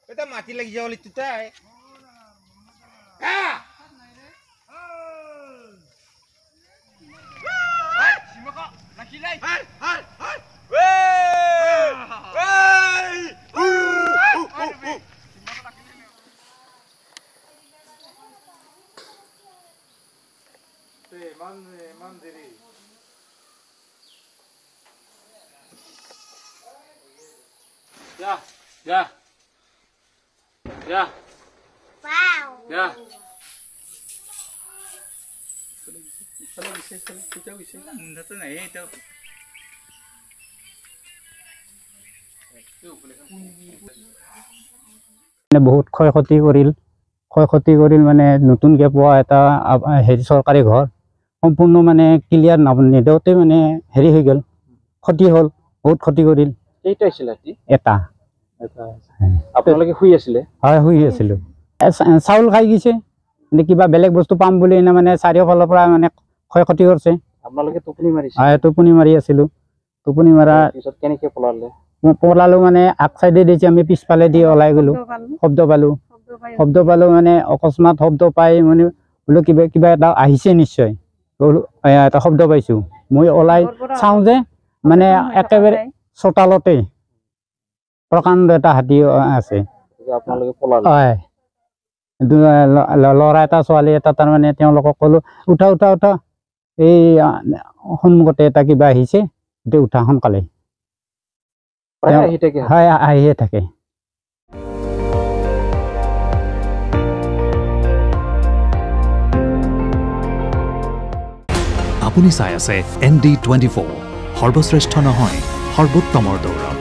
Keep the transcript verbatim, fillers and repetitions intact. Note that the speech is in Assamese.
এটা মাটি লাগি যাওয়ালি তুতাই আ সিমকা নাকি লাই হাই হাই হাই ওয়ে ওই তে মান মান দেরি Ya, ya, ya, wow, ya. Salah bisa, salah kita bisa. Munda tu naik itu. মানে বহুত ক্ষয়ক্ষতি কৰিল ক্ষয়ক্ষতি কৰিল মানে নতুনকৈ পোৱা এটা হেৰি চৰকাৰী ঘৰ সম্পূৰ্ণ মানে ক্লিয়াৰ নিদিওঁতে মানে হেৰি হৈ গ'ল ক্ষতি হ'ল বহুত ক্ষতি কৰিল কেইটা আছিল ৰাতি এটা আপোনালোকে শুই আছিলে হয় শুই আছিলোঁ চাউল খাই গৈছে মানে কিবা বেলেগ বস্তু পাম বুলি মানে চাৰিওফালৰ পৰা মানে ক্ষয়ক্ষতি কৰিছে আপোনালোকে টোপনি মাৰিছে হয় টোপনি মাৰি আছিলোঁ টোপনি মাৰা পিছত কেনেকৈ পলালে পলালো মানে আগ চাইডে দিছে আমি পিছফালে দি ওলাই গ'লো শব্দ পালোঁ শব্দ পালোঁ মানে অকস্মাত শব্দ পাই মানে বোলো কিবা কিবা এটা আহিছে নিশ্চয় এটা শব্দ পাইছোঁ মই ওলাই চাওঁ যে মানে একেবাৰে চোতালতে প্ৰকাণ্ড এটা হাতী আছে আপোনালোকে পলালে হয় ল'ৰা এটা ছোৱালী এটা তাৰমানে তেওঁলোকক ক'লোঁ উঠা উঠা উঠা এই সন্মুখতে এটা কিবা আহিছে এতিয়া উঠা সোনকালে হয় আহিয়ে থাকে আপুনি চাই আছে এন ডি টুৱেণ্টি ফ'ৰ সৰ্বশ্ৰেষ্ঠ নহয় সৰ্বোত্তমৰ দৌৰ